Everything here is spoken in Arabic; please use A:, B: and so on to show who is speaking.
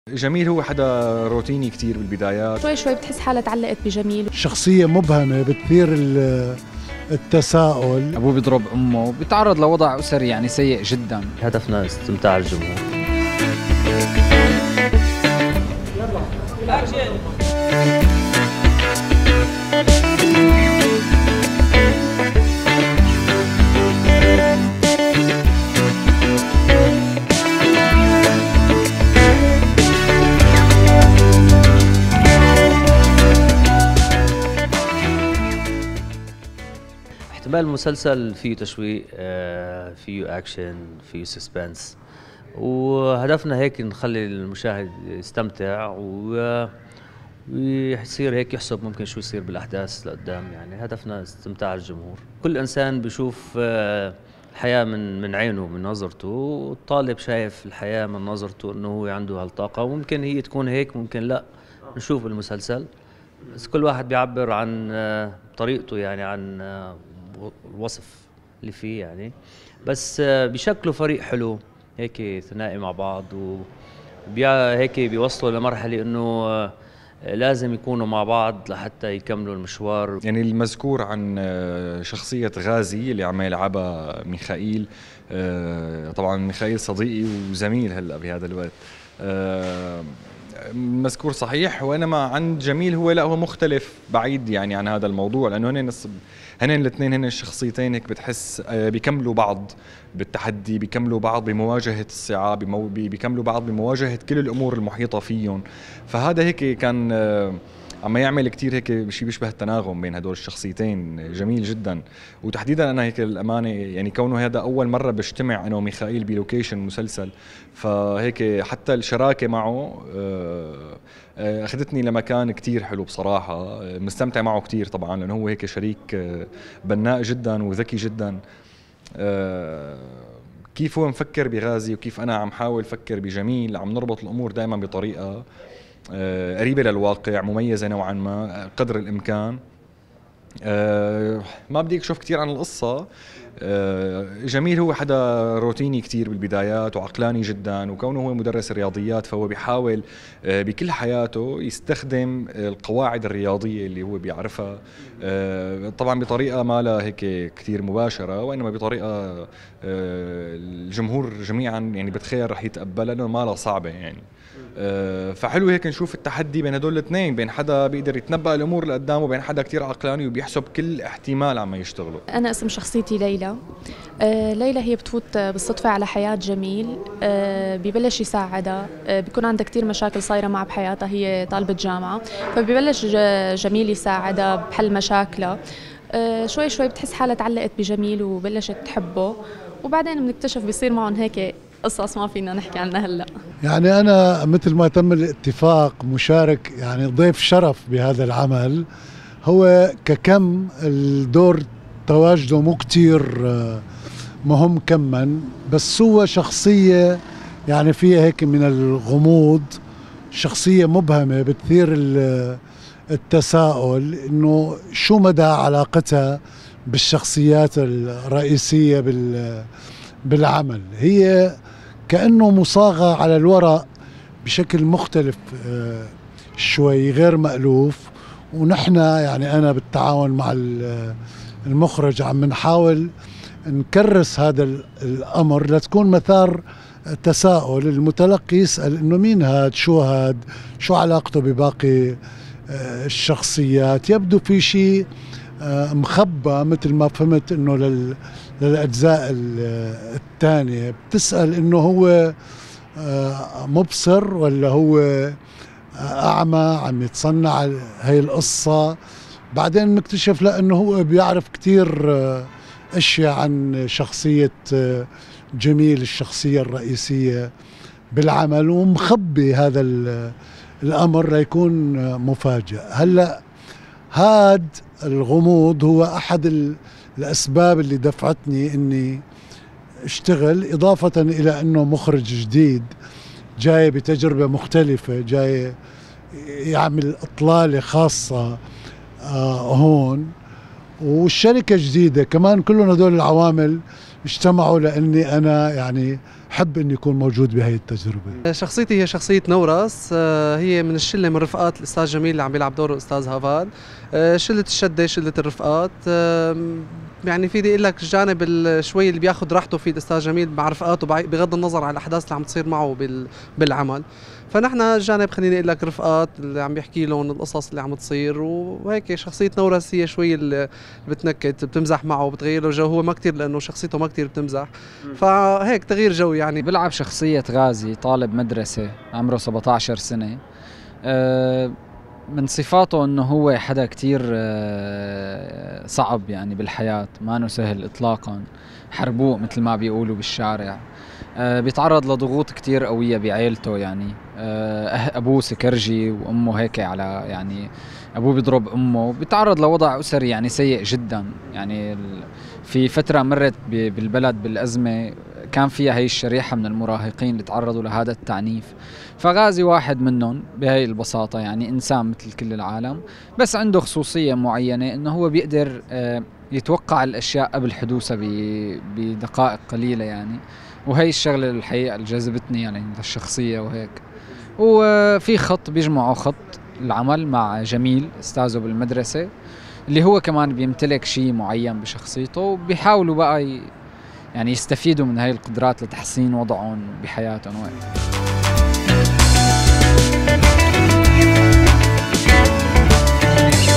A: جميل هو حدا روتيني كتير بالبدايات.
B: شوي شوي بتحس حالها تعلقت بجميل.
C: شخصية مبهمة بتثير التساؤل.
D: أبوه بيضرب أمه، بيتعرض لوضع أسري يعني سيء جدا.
E: هدفنا استمتاع الجمهور. احتمال المسلسل فيه تشويق، فيه اكشن، فيه سسبنس، وهدفنا هيك نخلي المشاهد يستمتع ويصير هيك يحسب ممكن شو يصير بالاحداث لقدام. يعني هدفنا استمتاع الجمهور. كل انسان بيشوف الحياه من عينه، من نظرته، والطالب شايف الحياه من نظرته انه هو عنده هالطاقه، وممكن هي تكون هيك ممكن لا. نشوف المسلسل بس كل واحد بيعبر عن طريقته، يعني عن الوصف اللي فيه يعني. بس بيشكلوا فريق حلو هيك ثنائي مع بعض، هيك بيوصلوا لمرحلة انه لازم يكونوا مع بعض لحتى يكملوا المشوار.
A: يعني المذكور عن شخصية غازي اللي عم يلعبها ميخائيل، طبعا ميخائيل صديقي وزميل هلا بهذا الوقت، مذكور صحيح. وانما عن جميل هو مختلف بعيد يعني عن هذا الموضوع، لانه هن الاثنين هن الشخصيتين هيك بتحس بيكملوا بعض بالتحدي، بيكملوا بعض بمواجهة الصعاب، بيكملوا بعض بمواجهة كل الامور المحيطة فيهم. فهذا هيك كان عم يعمل كتير هيك شيء بيشبه التناغم بين هدول الشخصيتين، جميل جدا. وتحديدا انا هيك الامانه يعني كونه هذا اول مره بجتمع انا وميخائيل بلوكيشن مسلسل، فهيك حتى الشراكه معه اخذتني لمكان كتير حلو بصراحه. مستمتع معه كتير طبعا، لانه هو هيك شريك بناء جدا وذكي جدا. كيف هو مفكر بغازي وكيف انا عم حاول افكر بجميل، عم نربط الامور دائما بطريقه قريبة للواقع، مميزة نوعا ما قدر الإمكان. ما بدي أكشف كتير عن القصة. جميل هو حدا روتيني كتير بالبدايات وعقلاني جدا، وكونه هو مدرس رياضيات فهو بيحاول بكل حياته يستخدم القواعد الرياضية اللي هو بيعرفها، طبعا بطريقة ما لا هيك كتير مباشرة، وإنما بطريقة الجمهور جميعا يعني بتخيل رح يتقبلها، لأنه ما لا صعبة يعني. فحلو هيك نشوف التحدي بين هدول الاثنين، بين حدا بيقدر يتنبأ الامور اللي قدامه، بين حدا كتير عقلاني وبيحسب كل احتمال عم يشتغلوا.
B: انا اسم شخصيتي ليلى. ليلى هي بتفوت بالصدفه على حياه جميل، ببلش يساعدها، بيكون عندها كتير مشاكل صايره معها بحياتها، هي طالبه جامعه، فبيبلش جميل يساعدها بحل مشاكلها. شوي شوي بتحس حالها تعلقت بجميل وبلشت تحبه، وبعدين بنكتشف بيصير معهم هيك قصص ما فينا نحكي عنها هلا.
C: يعني أنا مثل ما تم الاتفاق مشارك، يعني ضيف شرف بهذا العمل. هو ككم الدور تواجده مو كتير مهم كما، بس هو شخصية يعني فيها هيك من الغموض، شخصية مبهمة بتثير التساؤل إنه شو مدى علاقتها بالشخصيات الرئيسية بالعمل. هي كأنه مصاغة على الورق بشكل مختلف شوي، غير مألوف. ونحن يعني أنا بالتعاون مع المخرج عم نحاول نكرس هذا الأمر لتكون مثار تساؤل، المتلقي يسأل إنه مين هاد، شو علاقته بباقي الشخصيات. يبدو في شيء مخبى، مثل ما فهمت إنه للأجزاء الثانية. بتسأل إنه هو مبصر ولا هو أعمى عم يتصنع هاي القصة. بعدين نكتشف لا، إنه هو بيعرف كتير أشياء عن شخصية جميل، الشخصية الرئيسية بالعمل، ومخبي هذا الأمر ليكون مفاجئ. هلأ هاد الغموض هو أحد الأسباب اللي دفعتني إني اشتغل، إضافة إلى أنه مخرج جديد جاي بتجربة مختلفة، جاي يعمل إطلالة خاصة هون، والشركة جديدة كمان. كلهم هدول العوامل اجتمعوا لاني انا يعني حب اني اكون موجود بهي التجربه.
F: شخصيتي هي شخصيه نورس، هي من الشله من رفقات الاستاذ جميل اللي عم بيلعب دوره الاستاذ هافاد. شله الشده، شله الرفقات. يعني فيني اقول لك الجانب شوي اللي بياخذ راحته فيه الاستاذ جميل مع رفقاته بغض النظر عن الاحداث اللي عم تصير معه بالعمل. فنحن جانب خليني اقول لك رفقات اللي عم بيحكي لهم القصص اللي عم تصير، وهيك شخصيه نورس هي شوي اللي بتنكت، بتمزح معه، بتغير له جو. هو ما كثير لانه شخصيته ما كثير بتمزح، فهيك تغيير جو يعني.
D: بلعب شخصية غازي، طالب مدرسة عمره 17 سنة. من صفاته انه هو حدا كتير صعب يعني بالحياة، ما سهل اطلاقا، حربوق مثل ما بيقولوا بالشارع. بيتعرض لضغوط كتير قوية بعائلته يعني. ابوه سكرجي وامه هيك على يعني ابوه بيضرب امه، بيتعرض لوضع اسري يعني سيء جدا. يعني في فترة مرت بالبلد بالازمة كان فيها هي الشريحة من المراهقين اللي تعرضوا لهذا التعنيف. فغازي واحد منهم بهي البساطة، يعني إنسان مثل كل العالم، بس عنده خصوصية معينة إنه هو بيقدر يتوقع الأشياء قبل حدوثها بدقائق قليلة يعني. وهي الشغلة الحقيقة اللي جذبتني يعني الشخصية وهيك. وفي خط بيجمعه، خط العمل مع جميل أستاذه بالمدرسة، اللي هو كمان بيمتلك شيء معين بشخصيته، وبيحاولوا بقى يعني يستفيدوا من هاي القدرات لتحسين وضعهم بحياتهم وهيك.